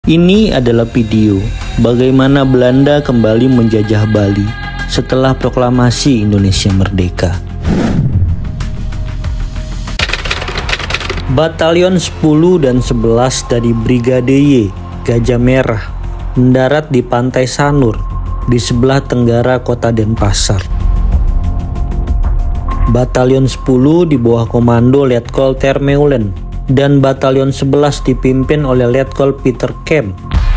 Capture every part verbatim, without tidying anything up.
Ini adalah video bagaimana Belanda kembali menjajah Bali setelah proklamasi Indonesia Merdeka. Batalion sepuluh dan sebelas dari Brigade Y Gajah Merah mendarat di Pantai Sanur di sebelah tenggara kota Denpasar. Batalion sepuluh di bawah komando Letkol Termeulen dan Batalion sebelas dipimpin oleh Letkol Peter Kemp.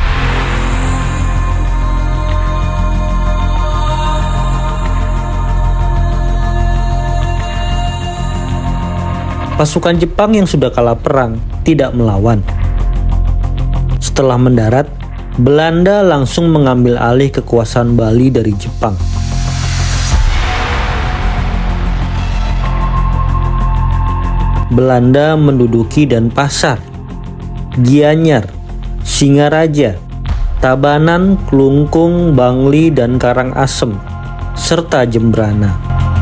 Pasukan Jepang yang sudah kalah perang tidak melawan. Setelah mendarat, Belanda langsung mengambil alih kekuasaan Bali dari Jepang. Belanda menduduki Denpasar, Gianyar, Singaraja, Tabanan, Klungkung, Bangli, dan Karangasem, serta Jembrana.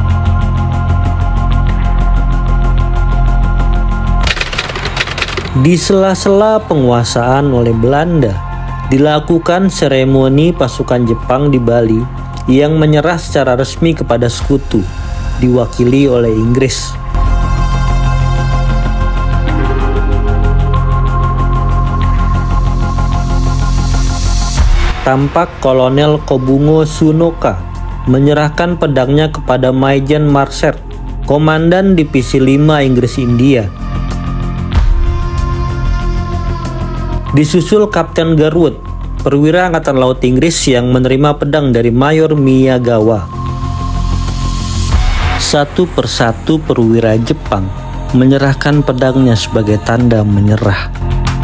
Di sela-sela penguasaan oleh Belanda, dilakukan seremoni pasukan Jepang di Bali yang menyerah secara resmi kepada sekutu, diwakili oleh Inggris. Tampak Kolonel Kobungo Sunoka menyerahkan pedangnya kepada Maijen Marser, komandan Divisi lima Inggris India. Disusul Kapten Garwood, perwira Angkatan Laut Inggris yang menerima pedang dari Mayor Miyagawa. Satu persatu perwira Jepang menyerahkan pedangnya sebagai tanda menyerah.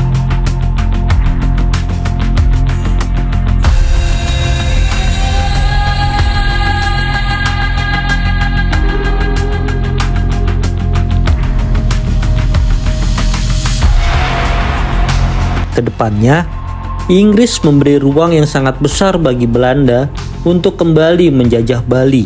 Kedepannya, Inggris memberi ruang yang sangat besar bagi Belanda untuk kembali menjajah Bali.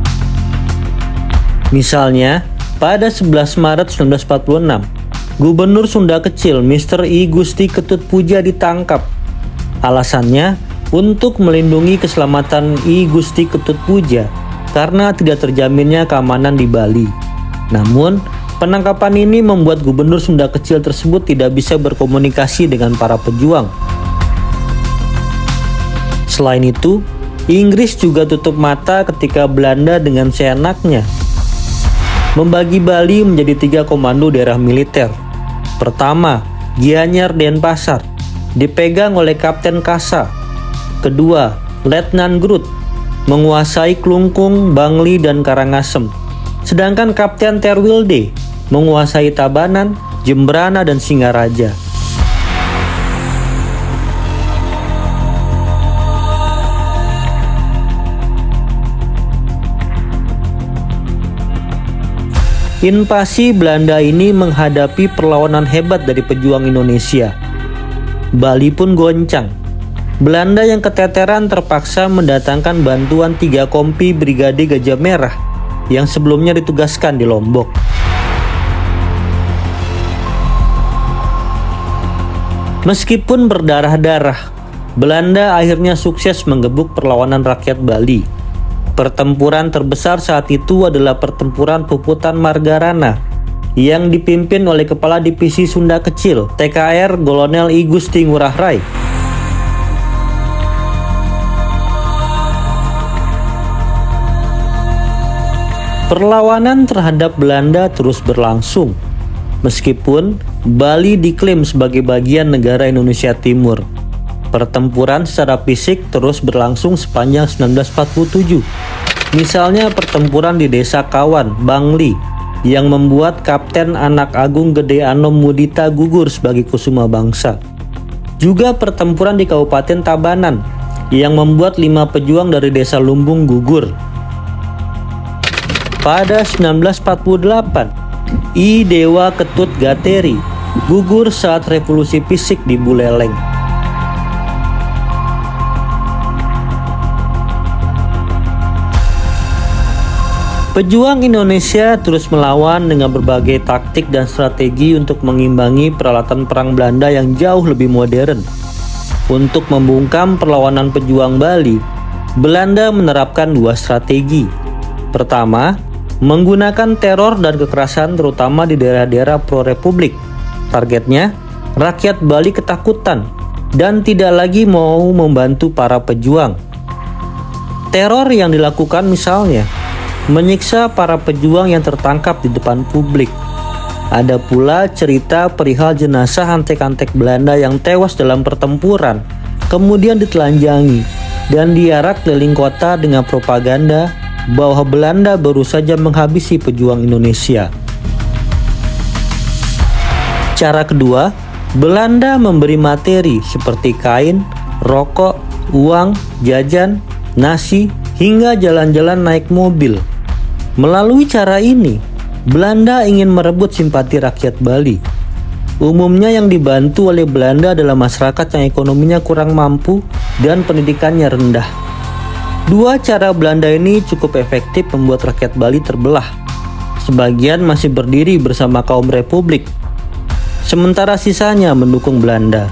Misalnya, pada sebelas Maret seribu sembilan ratus empat puluh enam, Gubernur Sunda Kecil mister I Gusti Ketut Puja ditangkap. Alasannya untuk melindungi keselamatan I Gusti Ketut Puja karena tidak terjaminnya keamanan di Bali. Namun, penangkapan ini membuat Gubernur Sunda Kecil tersebut tidak bisa berkomunikasi dengan para pejuang. Selain itu, Inggris juga tutup mata ketika Belanda dengan seenaknya membagi Bali menjadi tiga komando daerah militer. Pertama, Gianyar Denpasar, dipegang oleh Kapten Kasa. Kedua, Letnan Grut, menguasai Klungkung, Bangli, dan Karangasem. Sedangkan Kapten Terwilde menguasai Tabanan, Jembrana, dan Singaraja. Invasi Belanda ini menghadapi perlawanan hebat dari pejuang Indonesia. Bali pun goncang. Belanda yang keteteran terpaksa mendatangkan bantuan tiga kompi Brigade Gajah Merah yang sebelumnya ditugaskan di Lombok. Meskipun berdarah-darah, Belanda akhirnya sukses menggebuk perlawanan rakyat Bali. Pertempuran terbesar saat itu adalah pertempuran Puputan Margarana yang dipimpin oleh Kepala Divisi Sunda Kecil T K R Kolonel I Gusti Ngurah Rai. Perlawanan terhadap Belanda terus berlangsung. Meskipun Bali diklaim sebagai bagian negara Indonesia Timur, pertempuran secara fisik terus berlangsung sepanjang seribu sembilan ratus empat puluh tujuh. Misalnya pertempuran di Desa Kawan, Bangli, yang membuat Kapten Anak Agung Gede Anom Mudita gugur sebagai kusuma bangsa. Juga pertempuran di Kabupaten Tabanan, yang membuat lima pejuang dari Desa Lumbung gugur. Pada seribu sembilan ratus empat puluh delapan, I Dewa Ketut Gateri gugur saat revolusi fisik di Buleleng. Pejuang Indonesia terus melawan dengan berbagai taktik dan strategi untuk mengimbangi peralatan perang Belanda yang jauh lebih modern. Untuk membungkam perlawanan pejuang Bali, Belanda menerapkan dua strategi. Pertama, menggunakan teror dan kekerasan terutama di daerah-daerah pro-republik. Targetnya, rakyat Bali ketakutan dan tidak lagi mau membantu para pejuang. Teror yang dilakukan misalnya, menyiksa para pejuang yang tertangkap di depan publik. Ada pula cerita perihal jenazah antek-antek Belanda yang tewas dalam pertempuran, kemudian ditelanjangi dan diarak keliling kota dengan propaganda bahwa Belanda baru saja menghabisi pejuang Indonesia. Cara kedua, Belanda memberi materi seperti kain, rokok, uang, jajan, nasi, hingga jalan-jalan naik mobil. Melalui cara ini, Belanda ingin merebut simpati rakyat Bali. Umumnya yang dibantu oleh Belanda adalah masyarakat yang ekonominya kurang mampu dan pendidikannya rendah. Dua cara Belanda ini cukup efektif membuat rakyat Bali terbelah. Sebagian masih berdiri bersama kaum Republik, sementara sisanya mendukung Belanda.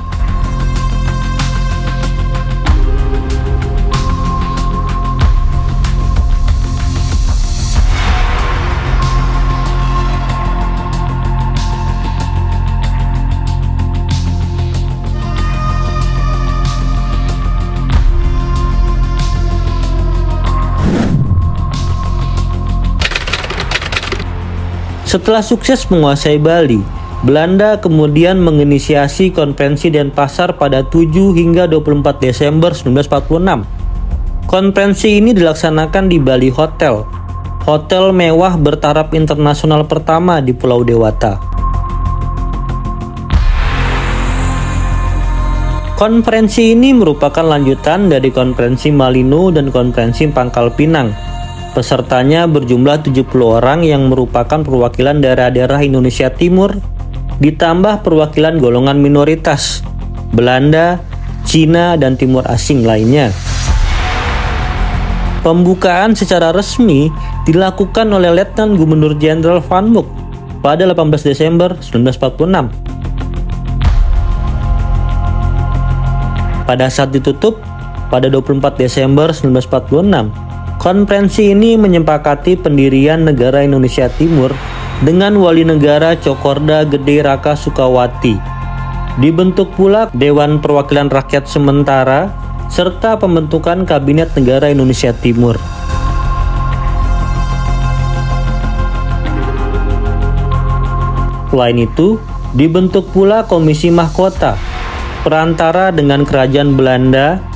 Setelah sukses menguasai Bali, Belanda kemudian menginisiasi Konferensi Denpasar pada tujuh hingga dua puluh empat Desember seribu sembilan ratus empat puluh enam. Konferensi ini dilaksanakan di Bali Hotel, hotel mewah bertaraf internasional pertama di Pulau Dewata. Konferensi ini merupakan lanjutan dari Konferensi Malino dan Konferensi Pangkal Pinang. Pesertanya berjumlah tujuh puluh orang yang merupakan perwakilan daerah-daerah Indonesia Timur, ditambah perwakilan golongan minoritas, Belanda, Cina, dan Timur Asing lainnya. Pembukaan secara resmi dilakukan oleh Letnan Gubernur Jenderal Van Mook pada delapan belas Desember seribu sembilan ratus empat puluh enam. Pada saat ditutup pada dua puluh empat Desember seribu sembilan ratus empat puluh enam, konferensi ini menyepakati pendirian negara Indonesia Timur dengan wali negara Cokorda Gede Raka Sukawati. Dibentuk pula Dewan Perwakilan Rakyat Sementara serta pembentukan Kabinet Negara Indonesia Timur. Selain itu, dibentuk pula Komisi Mahkota, perantara dengan Kerajaan Belanda